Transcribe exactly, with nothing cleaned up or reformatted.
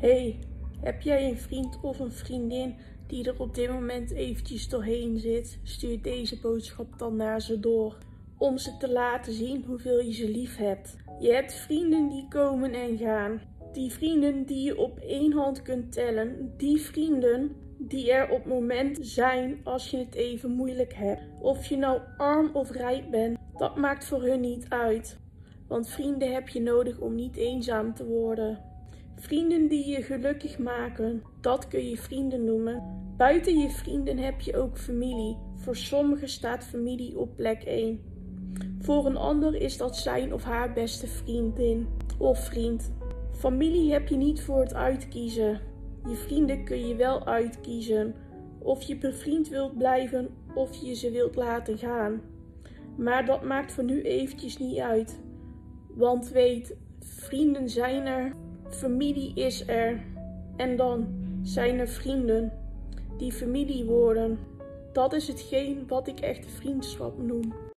Hey, heb jij een vriend of een vriendin die er op dit moment eventjes doorheen zit? Stuur deze boodschap dan naar ze door, om ze te laten zien hoeveel je ze lief hebt. Je hebt vrienden die komen en gaan. Die vrienden die je op één hand kunt tellen. Die vrienden die er op het moment zijn als je het even moeilijk hebt. Of je nou arm of rijk bent, dat maakt voor hun niet uit. Want vrienden heb je nodig om niet eenzaam te worden. Vrienden die je gelukkig maken, dat kun je vrienden noemen. Buiten je vrienden heb je ook familie. Voor sommigen staat familie op plek één. Voor een ander is dat zijn of haar beste vriendin of vriend. Familie heb je niet voor het uitkiezen. Je vrienden kun je wel uitkiezen. Of je bevriend wilt blijven of je ze wilt laten gaan. Maar dat maakt voor nu eventjes niet uit. Want weet, vrienden zijn er. Familie is er. En dan zijn er vrienden die familie worden. Dat is hetgeen wat ik echte vriendschap noem.